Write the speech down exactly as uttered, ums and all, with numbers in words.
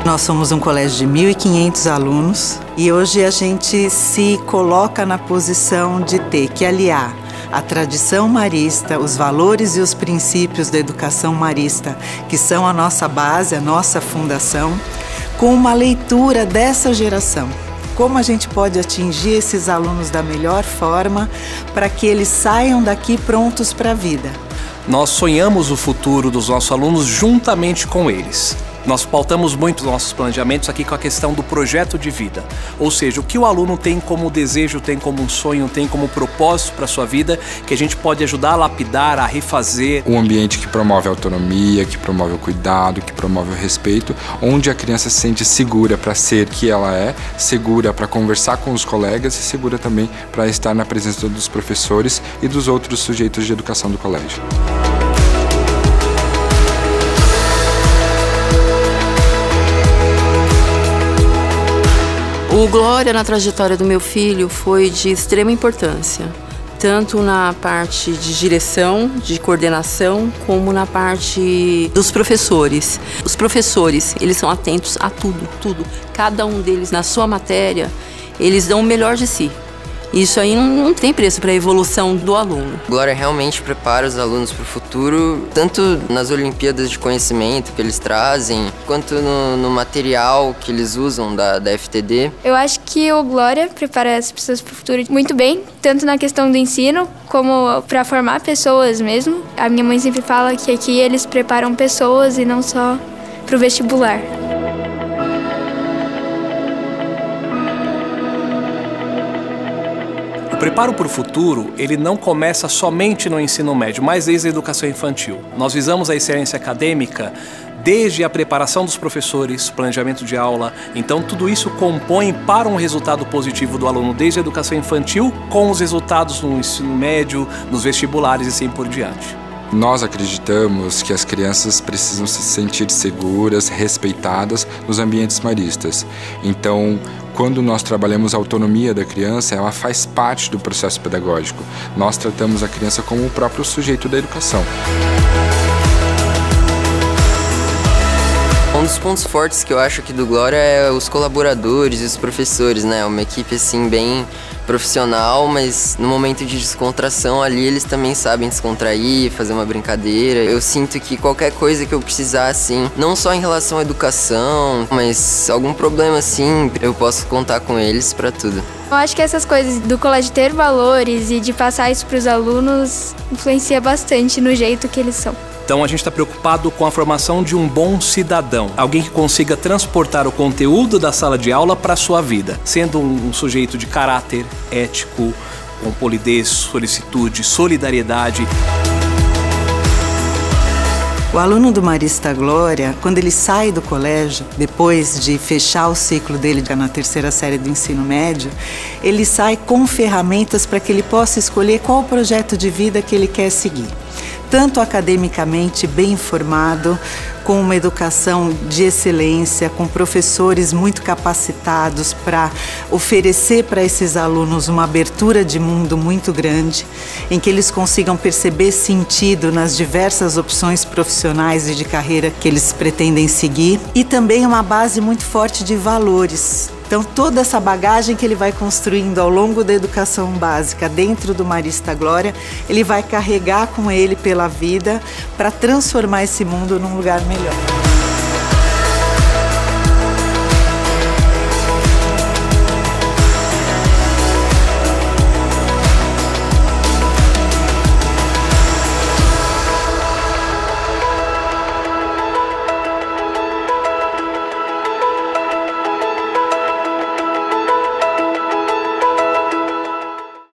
Nós somos um colégio de mil e quinhentos alunos e hoje a gente se coloca na posição de ter que aliar a tradição marista, os valores e os princípios da educação marista, que são a nossa base, a nossa fundação, com uma leitura dessa geração. Como a gente pode atingir esses alunos da melhor forma para que eles saiam daqui prontos para a vida. Nós sonhamos o futuro dos nossos alunos juntamente com eles. Nós pautamos muito os nossos planejamentos aqui com a questão do projeto de vida. Ou seja, o que o aluno tem como desejo, tem como um sonho, tem como propósito para a sua vida, que a gente pode ajudar a lapidar, a refazer. Um ambiente que promove a autonomia, que promove o cuidado, que promove o respeito, onde a criança se sente segura para ser que ela é, segura para conversar com os colegas e segura também para estar na presença dos professores e dos outros sujeitos de educação do colégio. O Glória na trajetória do meu filho foi de extrema importância, tanto na parte de direção, de coordenação, como na parte dos professores. Os professores, eles são atentos a tudo, tudo. Cada um deles na sua matéria, eles dão o melhor de si. Isso aí não, não tem preço para a evolução do aluno. Glória realmente prepara os alunos para o futuro, tanto nas Olimpíadas de Conhecimento que eles trazem, quanto no, no material que eles usam da, da F T D. Eu acho que o Glória prepara as pessoas para o futuro muito bem, tanto na questão do ensino, como para formar pessoas mesmo. A minha mãe sempre fala que aqui eles preparam pessoas e não só para o vestibular. O preparo para o futuro, ele não começa somente no ensino médio, mas desde a educação infantil. Nós visamos a excelência acadêmica desde a preparação dos professores, planejamento de aula. Então, tudo isso compõe para um resultado positivo do aluno desde a educação infantil, com os resultados no ensino médio, nos vestibulares e assim por diante. Nós acreditamos que as crianças precisam se sentir seguras, respeitadas nos ambientes maristas. Então, quando nós trabalhamos a autonomia da criança, ela faz parte do processo pedagógico. Nós tratamos a criança como o próprio sujeito da educação. Um dos pontos fortes que eu acho aqui do Glória é os colaboradores e os professores, né? Uma equipe assim bem profissional, mas no momento de descontração ali eles também sabem descontrair, fazer uma brincadeira. Eu sinto que qualquer coisa que eu precisar assim, não só em relação à educação, mas algum problema assim, eu posso contar com eles para tudo. Eu acho que essas coisas do colégio ter valores e de passar isso para os alunos influencia bastante no jeito que eles são. Então a gente está preocupado com a formação de um bom cidadão, alguém que consiga transportar o conteúdo da sala de aula para a sua vida, sendo um, um sujeito de caráter ético, com polidez, solicitude, solidariedade. O aluno do Marista Glória, quando ele sai do colégio, depois de fechar o ciclo dele na terceira série do ensino médio, ele sai com ferramentas para que ele possa escolher qual o projeto de vida que ele quer seguir. Tanto academicamente bem informado, com uma educação de excelência, com professores muito capacitados para oferecer para esses alunos uma abertura de mundo muito grande, em que eles consigam perceber sentido nas diversas opções profissionais e de carreira que eles pretendem seguir, e também uma base muito forte de valores. Então, toda essa bagagem que ele vai construindo ao longo da educação básica dentro do Marista Glória, ele vai carregar com ele pela vida para transformar esse mundo num lugar melhor.